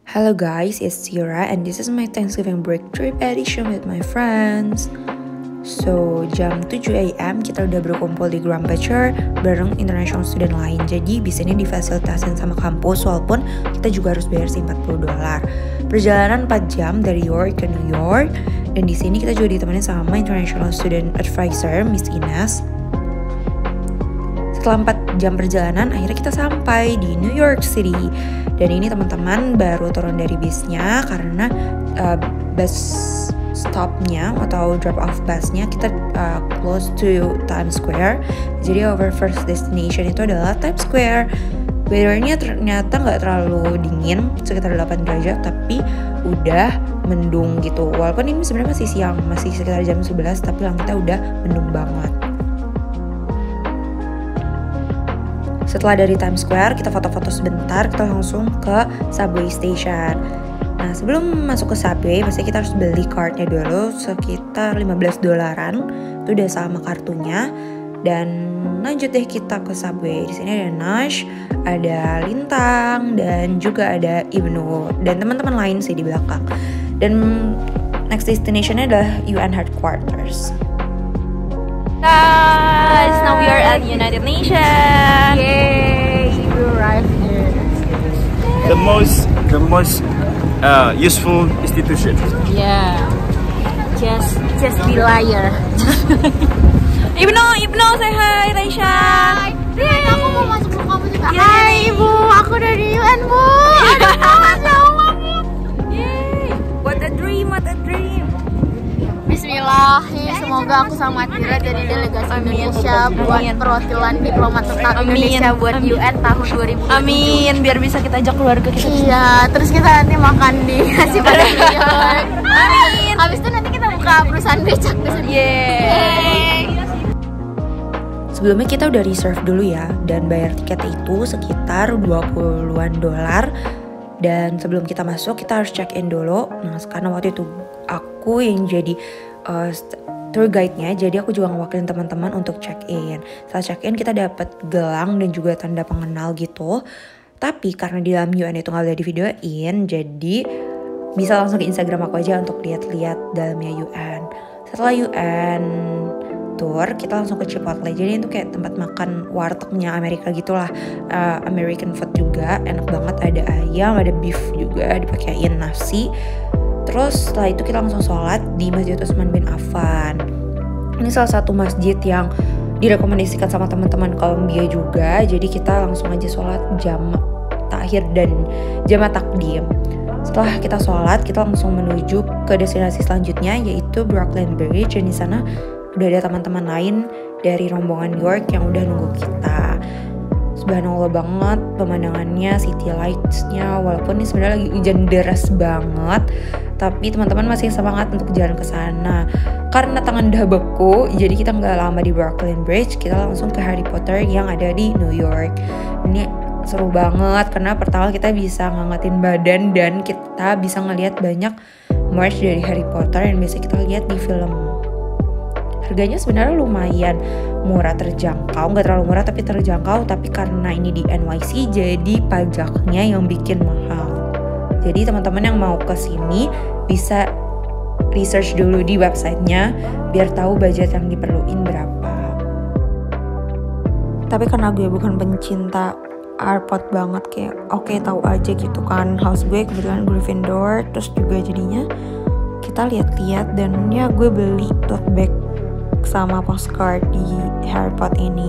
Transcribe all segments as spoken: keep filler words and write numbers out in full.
Hello guys, it's Sierra and this is my Thanksgiving break trip edition with my friends. So, jam tujuh a m kita udah berkumpul di Grand Picture bareng international student lain. Jadi, bisa ini difasilitasin sama kampus walaupun kita juga harus bayar sih empat puluh dolar. Perjalanan empat jam dari York ke New York. Dan di sini kita juga ditemani sama international student advisor Miss Ines. Setelah empat jam perjalanan, akhirnya kita sampai di New York City. Dan ini teman-teman baru turun dari bisnya karena uh, bus stopnya atau drop off busnya kita uh, close to Times Square. Jadi our first destination itu adalah Times Square. Weathernya ternyata nggak terlalu dingin, sekitar delapan derajat, tapi udah mendung gitu. Walaupun ini sebenarnya masih siang, masih sekitar jam sebelas, tapi langitnya udah mendung banget. Setelah dari Times Square, kita foto-foto sebentar, kita langsung ke subway station. Nah, sebelum masuk ke subway, pasti kita harus beli cardnya dulu, sekitar lima belas dolaran. Itu udah sama kartunya. Dan lanjut deh kita ke subway. Di sini ada Nash, ada Lintang, dan juga ada Ibnu dan teman-teman lain sih di belakang. Dan next destination-nya adalah U N headquarters. Guys, now we are at United Nations. Yay! We arrived here. The most, the most uh, useful institution. Yeah. Just, just be liar. Ibnu, Ibnu, say hi, Raisha. Hai. Hai, aku mau masuk ke kamu juga. Yay. Hai, Ibu. Aku dari U N, Bu. Aduh, Masya Allah, Bu. Yay! What a dream, what a dream. Bismillah. Semoga aku sama Tira jadi delegasi Indonesia buat perwakilan diplomat tetap Indonesia buat U N tahun dua ribu dua puluh tujuh. Amin, biar bisa kita ajak keluarga kita. Iya, terus kita nanti makan di nasi padang New York. Amin. Habis itu nanti kita buka perusahaan becak di sini. Yeay. Sebelumnya kita udah reserve dulu ya, dan bayar tiket itu sekitar dua puluhan dolar. Dan sebelum kita masuk, kita harus check in dulu. Nah, karena waktu itu aku yang jadi uh, tour guide-nya, jadi aku juga ngewakilin teman-teman untuk check in. Setelah check in, kita dapat gelang dan juga tanda pengenal gitu. Tapi karena di dalam U N itu nggak boleh di videoin, jadi bisa langsung ke Instagram aku aja untuk lihat-lihat dalamnya U N. Setelah U N tour, kita langsung ke Chipotle. Jadi itu kayak tempat makan wartegnya Amerika gitulah, uh, American food juga, enak banget. Ada ayam, ada beef juga, dipakein nasi. Terus setelah itu kita langsung sholat di Masjid Utsman bin Affan. Ini salah satu masjid yang direkomendasikan sama teman-teman Kolombia juga. Jadi kita langsung aja sholat jama' takhir dan jama' takdim. Setelah kita sholat, kita langsung menuju ke destinasi selanjutnya, yaitu Brooklyn Bridge. Dan di sana udah ada teman-teman lain dari rombongan New York yang udah nunggu kita. Subhanallah banget pemandangannya, city lights-nya, walaupun ini sebenarnya lagi hujan deras banget, tapi teman-teman masih semangat untuk jalan ke sana. Karena tangan udah beku, jadi kita nggak lama di Brooklyn Bridge, kita langsung ke Harry Potter yang ada di New York. Ini seru banget karena pertama kita bisa ngangetin badan dan kita bisa ngelihat banyak merch dari Harry Potter yang biasa kita lihat di film. Harganya sebenarnya lumayan murah, terjangkau, nggak terlalu murah tapi terjangkau, tapi karena ini di N Y C jadi pajaknya yang bikin mahal. Jadi teman-teman yang mau ke sini bisa research dulu di websitenya biar tahu budget yang diperluin berapa. Tapi karena gue bukan pencinta Harry banget, kayak oke okay, tahu aja gitu kan. House gue kebetulan Gryffindor, terus juga jadinya kita lihat-lihat dan ya gue beli tote bag sama postcard di Harry Potter ini.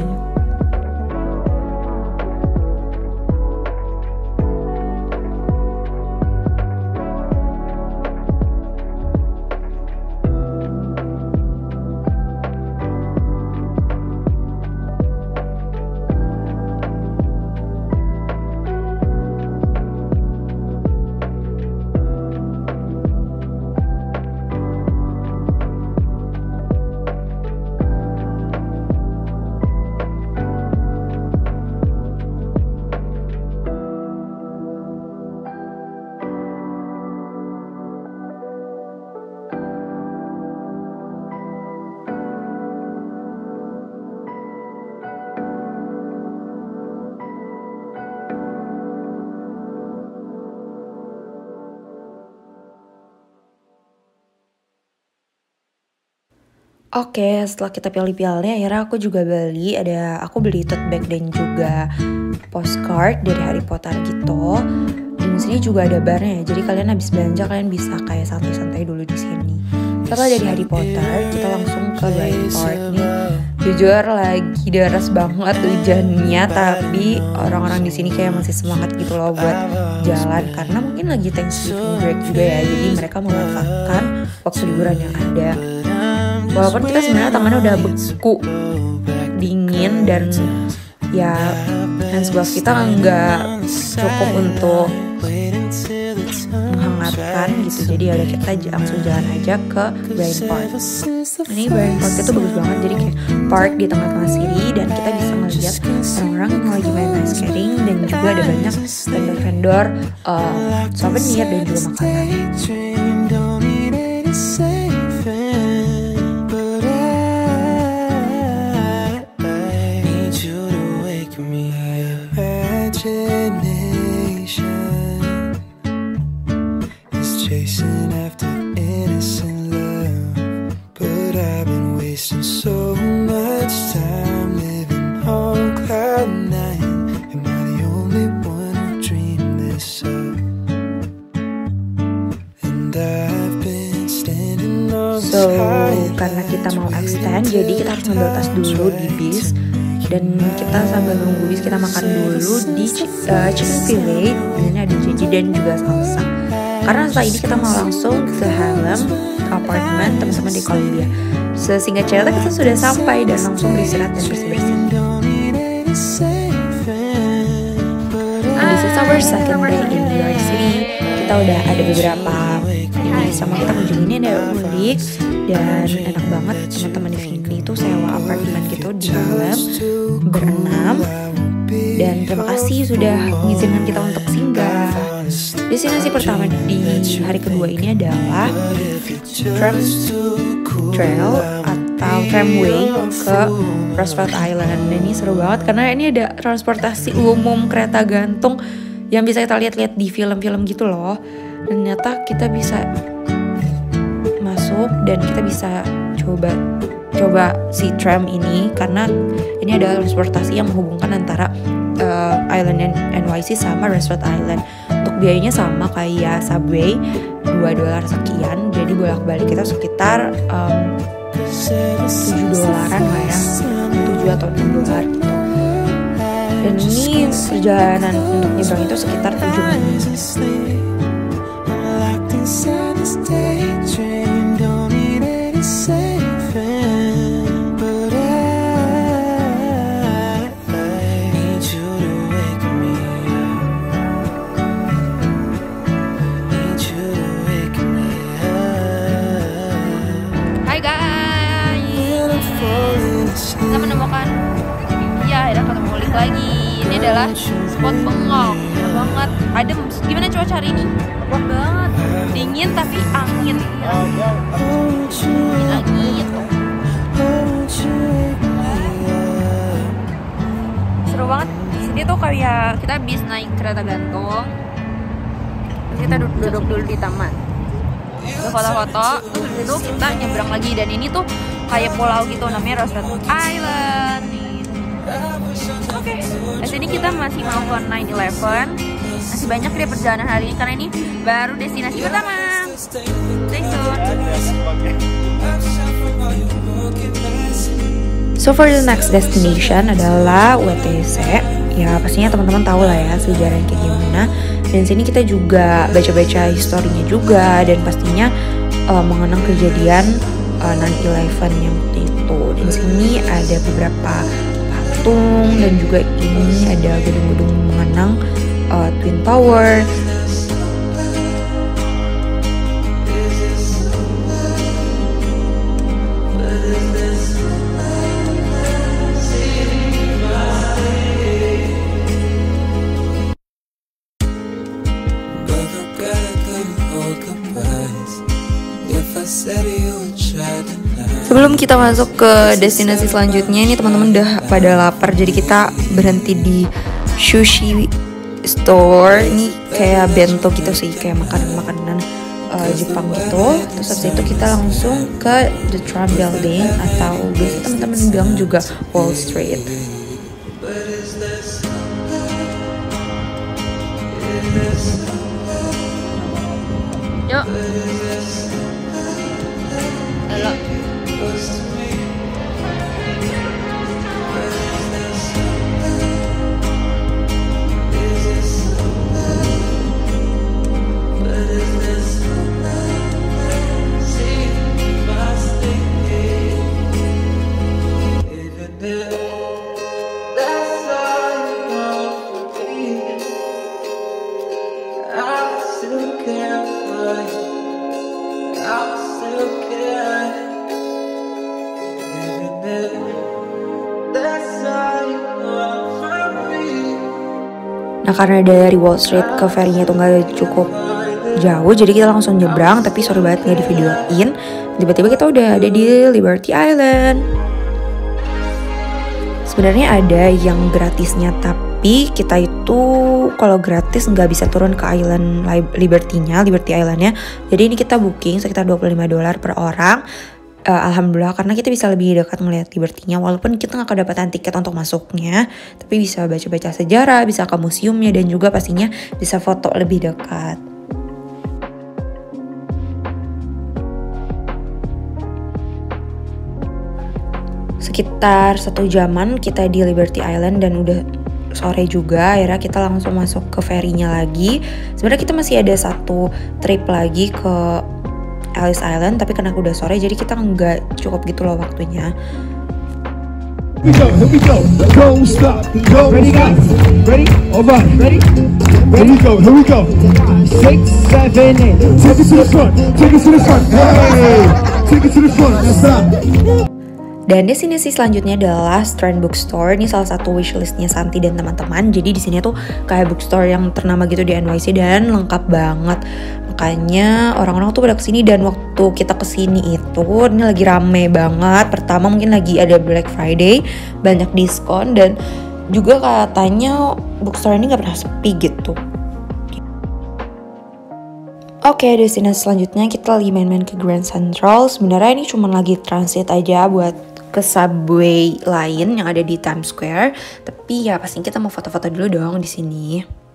Oke, setelah kita pilih-pilihnya, akhirnya aku juga beli ada aku beli tote bag dan juga postcard dari Harry Potter gitu. Dan di sini juga ada barnya ya. Jadi kalian habis belanja kalian bisa kayak santai-santai dulu di sini. Setelah dari Harry Potter, kita langsung ke Bryant Park nih. Jujur lagi deras banget hujannya, tapi orang-orang di sini kayak masih semangat gitu loh buat jalan karena mungkin lagi Thanksgiving break juga ya. Jadi mereka memanfaatkan waktu liburan yang ada. Walaupun kita sebenarnya tangannya udah beku, dingin dan ya hand glove kita nggak cukup untuk menghangatkan gitu. Jadi ya udah kita langsung jalan aja ke Bryant Park. Ini Bryant Park itu bagus banget. Jadi kayak park di tengah-tengah city dan kita bisa melihat orang-orang yang lagi main ice skating dan juga ada banyak vendor-vendor uh, souvenir dan juga makanan. So, karena kita mau extend, jadi kita harus ngambil tas dulu di bis. Dan kita sambil nunggu bis, kita makan dulu di uh, Chicken Filet. Ini ada J J dan juga salsa. Karena setelah ini kita mau langsung ke Harlem apartemen teman-teman di Columbia. Sesingkat cerita kita sudah sampai dan langsung beristirahat dan bersih-bersih. And this is our second day in New York City. Kita udah ada beberapa ini sama kita kunjungi. Ini ada unik dan enak banget. Teman-teman di sini itu sewa apartemen gitu di Harlem berenam. Dan terima kasih sudah mengizinkan kita untuk singgah. Destinasi pertama di hari kedua ini adalah tram trail atau tramway ke Roosevelt Island. Dan ini seru banget karena ini ada transportasi umum kereta gantung yang bisa kita lihat-lihat di film-film gitu loh. Dan ternyata kita bisa masuk dan kita bisa coba coba si tram ini karena ini adalah transportasi yang menghubungkan antara uh, Island N Y C sama Roosevelt Island. Untuk biayanya sama kayak subway, dua dolar sekian. Jadi bolak-balik kita sekitar um, tujuh dolaran lah ya, tujuh atau enam dolar gitu. Dan ini perjalanan untuk nyebrang itu sekitar tujuh menit. Hai guys, kita menemukan ya akhirnya ketemu Lik lagi. Ini adalah spot bengong, enak banget, adem. Gimana cuaca hari ini? Enak banget, dingin tapi angin ya. Dingin lagi gitu. Seru banget. Di sini tuh kayak kita habis naik kereta gantung, terus kita duduk dulu di taman, terus foto-foto, terus dari situ kita nyebrang lagi. Dan ini tuh kayak pulau gitu, namanya Roosevelt Island. Oke, okay. Di sini kita masih mau ke nine eleven. Masih banyak deh perjalanan hari ini karena ini baru destinasi pertama. Stay tuned. So for the next destination adalah W T C. Ya pastinya teman-teman tahu lah ya sejarahnya kayak gimana. Dan sini kita juga baca-baca historinya juga dan pastinya uh, mengenang kejadian uh, nine eleven yang waktu itu. Dan sini ada beberapa patung dan juga ini ada gedung-gedung mengenang uh, Twin Tower. Sebelum kita masuk ke destinasi selanjutnya, ini teman-teman udah pada lapar, jadi kita berhenti di sushi store. Ini kayak bento gitu sih, kayak makanan-makanan uh, Jepang gitu. Terus habis itu kita langsung ke The Trump Building atau biasa teman-teman bilang juga Wall Street. Yuk. Halo. Nah karena dari Wall Street ke ferry-nya tuh gak cukup jauh, jadi kita langsung nyebrang, tapi sorry banget gak di videoin. Tiba-tiba kita udah ada di Liberty Island. Sebenarnya ada yang gratisnya, tapi kita itu kalau gratis nggak bisa turun ke island Liberty-nya, Liberty Island-nya. Jadi ini kita booking sekitar dua puluh lima dolar per orang. Uh, Alhamdulillah karena kita bisa lebih dekat melihat Liberty-nya, walaupun kita nggak kedapatan tiket untuk masuknya, tapi bisa baca-baca sejarah, bisa ke museumnya, dan juga pastinya bisa foto lebih dekat. Sekitar satu jaman kita di Liberty Island dan udah sore juga, akhirnya kita langsung masuk ke ferry-nya lagi. Sebenarnya kita masih ada satu trip lagi ke Ellis Island, tapi karena udah sore jadi kita nggak cukup gitu loh waktunya. Here we go, here we go, don't stop, go, ready guys, ready, alright, ready, here we go, here we go, six, seven, eight, take it to the front, take it to the front, hey, take it to the front, now stop. Dan destinasi selanjutnya adalah Strand Bookstore. Ini salah satu wishlistnya Santi dan teman-teman. Jadi di sini tuh kayak bookstore yang ternama gitu di N Y C dan lengkap banget. Makanya orang-orang tuh pada kesini, dan waktu kita kesini itu ini lagi rame banget. Pertama mungkin lagi ada Black Friday, banyak diskon, dan juga katanya bookstore ini nggak pernah sepi gitu. Oke, destinasi selanjutnya kita lagi main-main ke Grand Central. Sebenarnya ini cuma lagi transit aja buat ke subway lain yang ada di Times Square. Tapi ya pasti kita mau foto-foto dulu dong di sini.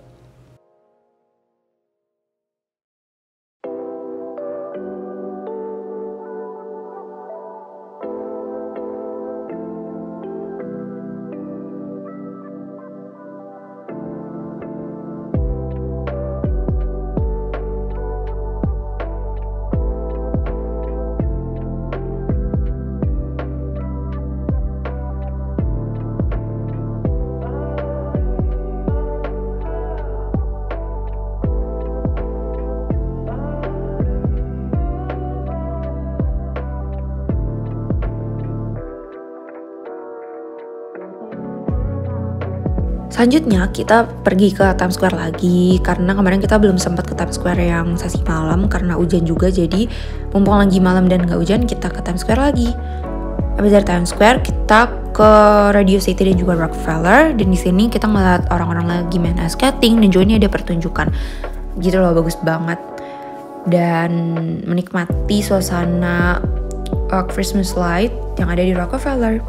Selanjutnya kita pergi ke Times Square lagi, karena kemarin kita belum sempat ke Times Square yang sesi malam karena hujan juga. Jadi mumpung lagi malam dan gak hujan, kita ke Times Square lagi. Habis dari Times Square kita ke Radio City dan juga Rockefeller, dan di sini kita ngeliat orang-orang lagi main ice skating, dan juga ini ada pertunjukan gitu loh, bagus banget. Dan menikmati suasana uh, Christmas light yang ada di Rockefeller.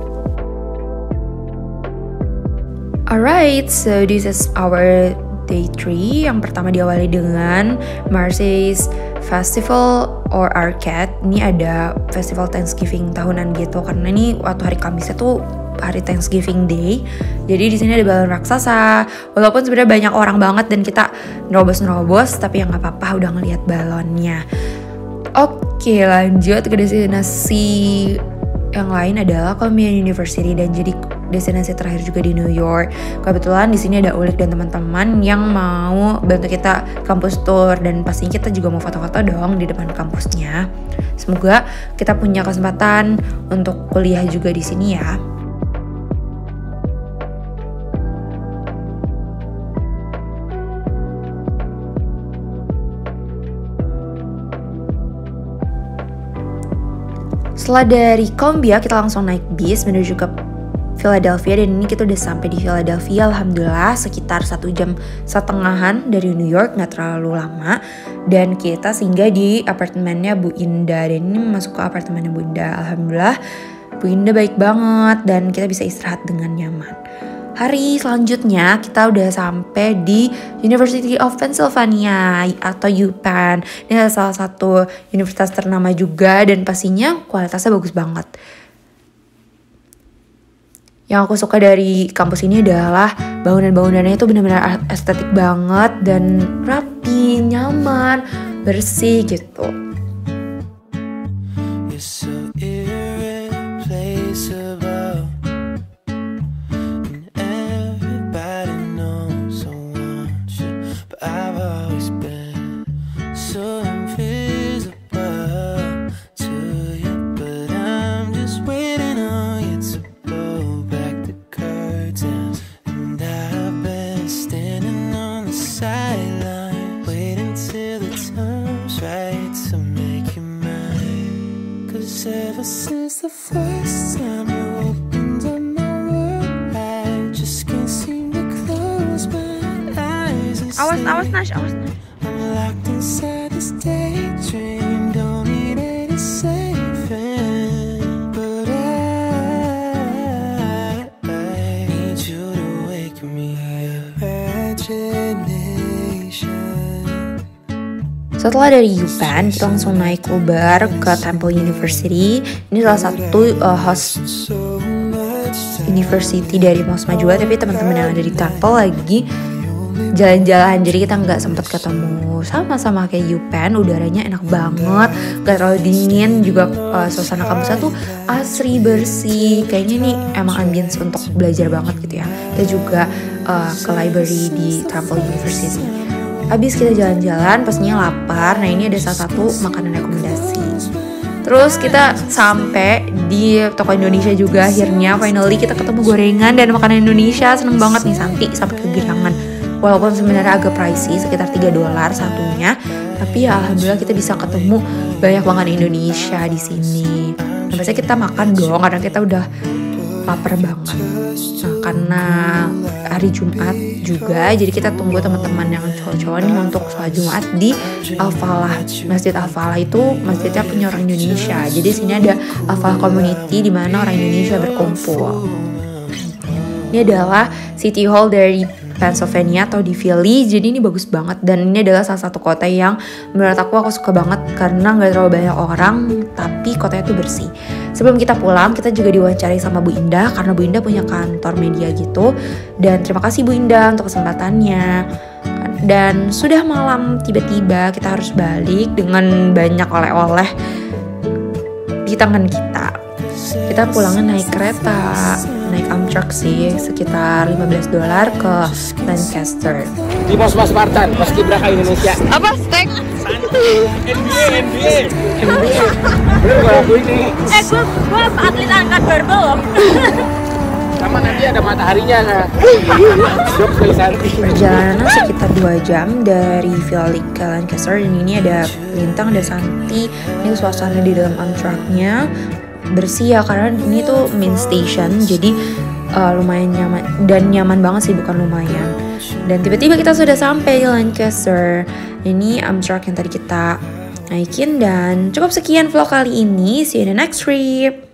Alright, so this is our day three. Yang pertama diawali dengan Macy's Festival or Arcade. Ini ada festival Thanksgiving tahunan gitu, karena ini waktu hari Kamisnya tuh hari Thanksgiving Day. Jadi di sini ada balon raksasa. Walaupun sebenarnya banyak orang banget dan kita nerobos-nerobos, tapi ya nggak apa-apa, udah ngelihat balonnya. Oke, lanjut ke destinasi yang lain adalah Columbia University, dan jadi destinasi terakhir juga di New York. Kebetulan di sini ada Ulik dan teman-teman yang mau bantu kita kampus tour, dan pastinya kita juga mau foto-foto dong di depan kampusnya. Semoga kita punya kesempatan untuk kuliah juga di sini ya. Setelah dari Columbia kita langsung naik bis menuju ke Philadelphia, dan ini kita udah sampai di Philadelphia alhamdulillah sekitar satu jam setengahan dari New York, nggak terlalu lama. Dan kita singgah di apartemennya Bu Indah, dan ini masuk ke apartemennya Bu Indah. Alhamdulillah Bu Indah baik banget dan kita bisa istirahat dengan nyaman. Hari selanjutnya kita udah sampai di University of Pennsylvania atau U Penn. Ini adalah salah satu universitas ternama juga dan pastinya kualitasnya bagus banget. Yang aku suka dari kampus ini adalah bangunan-bangunannya itu benar-benar estetik banget dan rapi, nyaman, bersih gitu. Ever since the first time you opened up my world, I just can't seem to close my eyes. Awas, awas Nash, awas Nash. I'm locked inside this daydream, don't need any saving, but I, I need you to wake me up. Imagination. Setelah dari U Penn, kita langsung naik Uber ke Temple University. Ini salah satu uh, host university dari Mosma juga, tapi teman-teman yang ada di Temple lagi jalan-jalan, jadi kita nggak sempat ketemu. Sama-sama kayak U Penn, udaranya enak banget, gak terlalu dingin, juga uh, suasana kampusnya tuh asri, bersih. Kayaknya nih emang ambience untuk belajar banget gitu ya. Kita juga uh, ke library di Temple University. Abis kita jalan-jalan, pastinya lapar. Nah ini ada salah satu makanan rekomendasi. Terus kita sampai di toko Indonesia juga akhirnya. Finally kita ketemu gorengan dan makanan Indonesia. Seneng banget nih Santi sampai kegirangan. Walaupun sebenarnya agak pricey, sekitar tiga dolar satunya. Tapi ya alhamdulillah kita bisa ketemu banyak makanan Indonesia di sini. Nah biasanya kita makan dong karena kita udah lapar banget. Nah karena hari Jumat juga, jadi kita tunggu teman-teman yang cowok-cowok nih untuk sholat Jumat di Al-Falah. Masjid Al-Falah itu masjidnya punya orang Indonesia. Jadi sini ada Al-Falah Community di mana orang Indonesia berkumpul. Ini adalah City Hall dari Pennsylvania atau di Philly. Jadi ini bagus banget dan ini adalah salah satu kota yang menurut aku aku suka banget karena nggak terlalu banyak orang tapi kotanya tuh bersih. Sebelum kita pulang kita juga diwawancarai sama Bu Indah karena Bu Indah punya kantor media gitu, dan terima kasih Bu Indah untuk kesempatannya. Dan sudah malam tiba-tiba kita harus balik dengan banyak oleh-oleh di tangan kita. Kita pulangnya naik kereta, naik Amtrak sih, sekitar lima belas dolar ke Lancaster. Di Mosma Spartan, paskibraka Indonesia. Apa? Steak? N B A, N B A, N B A. Bener gak aku ini? Eh, gue, gue atlet angkat barbel loh. Sama nanti ada mataharinya nah. Jok sekali Santi. Perjalanan sekitar dua jam dari Philly ke Lancaster, dan ini ada Lintang, ada Santi. Ini suasana di dalam Amtraknya bersih ya karena ini tuh main station, jadi uh, lumayan nyaman dan nyaman banget sih, bukan lumayan. Dan tiba-tiba kita sudah sampai di Lancaster. Ini Amtrak yang tadi kita naikin, dan cukup sekian vlog kali ini. See you in the next trip.